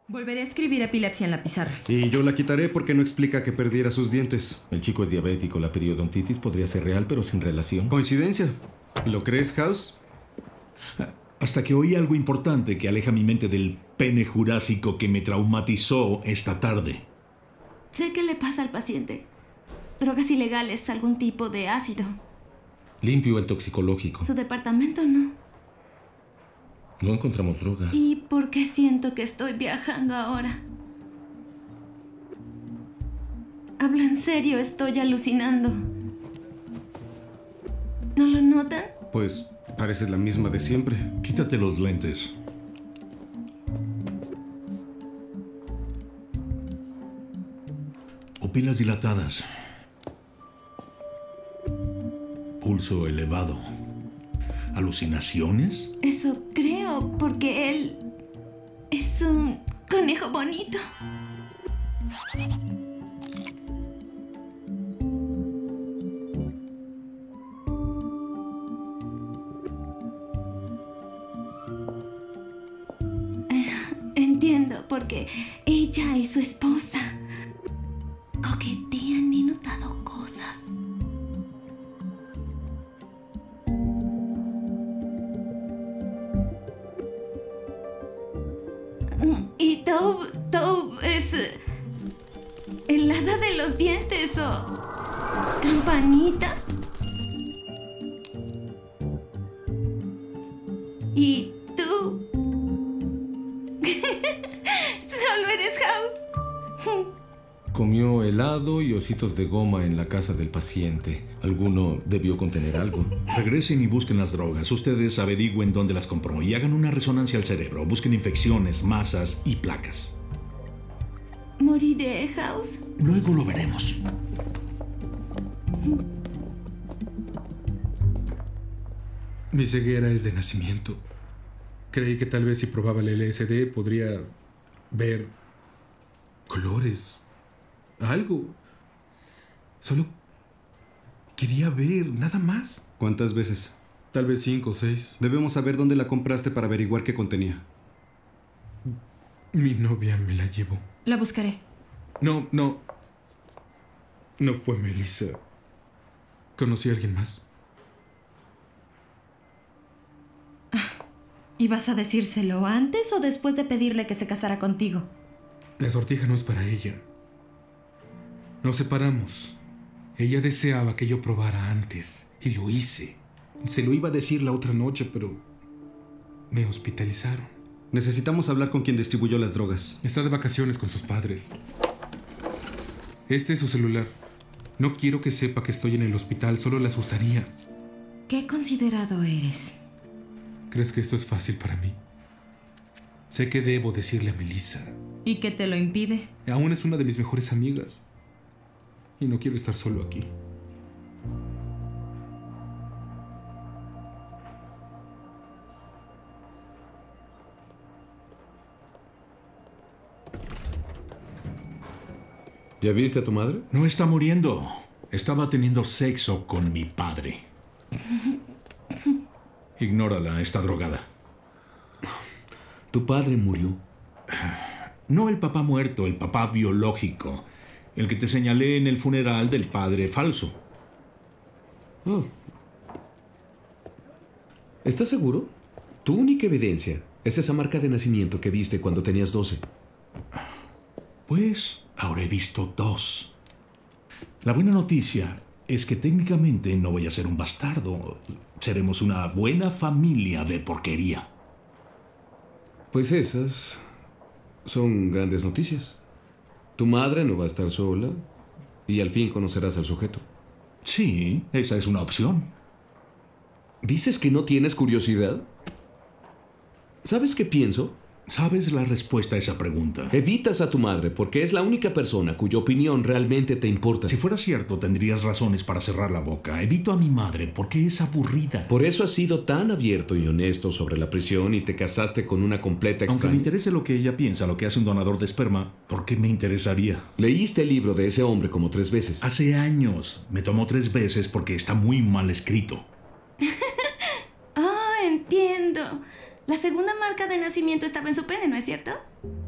Volveré a escribir epilepsia en la pizarra. Y yo la quitaré porque no explica que perdiera sus dientes. El chico es diabético. La periodontitis podría ser real, pero sin relación. ¿Coincidencia? ¿Lo crees, House? Hasta que oí algo importante que aleja mi mente del pene jurásico que me traumatizó esta tarde. Sé qué le pasa al paciente. Drogas ilegales, algún tipo de ácido. Limpio el toxicológico. Su departamento no. No encontramos drogas. ¿Y por qué siento que estoy viajando ahora? Hablo en serio, estoy alucinando. ¿No lo notan? Pues pareces la misma de siempre. Quítate los lentes. Pupilas dilatadas. Pulso elevado. ¿Alucinaciones? Eso creo, porque él es un conejo bonito. Entiendo, porque ella es su esposa. Coquetean, he notado cosas. Y Tobe es el hada de los dientes o campanita. Y tú solo eres House. Comió helado y ositos de goma en la casa del paciente. Alguno debió contener algo. Regresen y busquen las drogas. Ustedes averigüen dónde las compró y hagan una resonancia al cerebro. Busquen infecciones, masas y placas. ¿Moriré, House? Luego lo veremos. Mi ceguera es de nacimiento. Creí que tal vez si probaba el LSD podría ver colores, algo. Solo quería ver, nada más. ¿Cuántas veces? Tal vez 5 o 6. Debemos saber dónde la compraste para averiguar qué contenía. Mi novia me la llevó. La buscaré. No fue Melissa. Conocí a alguien más. ¿Ibas a decírselo antes o después de pedirle que se casara contigo? La sortija no es para ella. Nos separamos. Ella deseaba que yo probara antes y lo hice. Se lo iba a decir la otra noche, pero me hospitalizaron. Necesitamos hablar con quien distribuyó las drogas. Está de vacaciones con sus padres. Este es su celular. No quiero que sepa que estoy en el hospital, solo las usaría. ¿Qué considerado eres? ¿Crees que esto es fácil para mí? Sé que debo decirle a Melissa. ¿Y qué te lo impide? Aún es una de mis mejores amigas. Y no quiero estar solo aquí. ¿Ya viste a tu madre? No está muriendo. Estaba teniendo sexo con mi padre. Ignórala, está drogada. ¿Tu padre murió? No el papá muerto, el papá biológico. El que te señalé en el funeral del padre falso. Oh. ¿Estás seguro? Tu única evidencia es esa marca de nacimiento que viste cuando tenías 12. Pues ahora he visto 2. La buena noticia es que técnicamente no voy a ser un bastardo. Seremos una buena familia de porquería. Pues esas son grandes noticias. Tu madre no va a estar sola y al fin conocerás al sujeto. Sí, esa es una opción. ¿Dices que no tienes curiosidad? ¿Sabes qué pienso? ¿Sabes la respuesta a esa pregunta? Evitas a tu madre porque es la única persona cuya opinión realmente te importa. Si fuera cierto, tendrías razones para cerrar la boca. Evito a mi madre porque es aburrida. Por eso has sido tan abierto y honesto sobre la prisión y te casaste con una completa Aunque extraña. me interese lo que ella piensa, lo que hace un donador de esperma, ¿por qué me interesaría? Leíste el libro de ese hombre como 3 veces. Hace años. Me tomó 3 veces porque está muy mal escrito. Oh, entiendo. La segunda marca de nacimiento estaba en su pene, ¿no es cierto?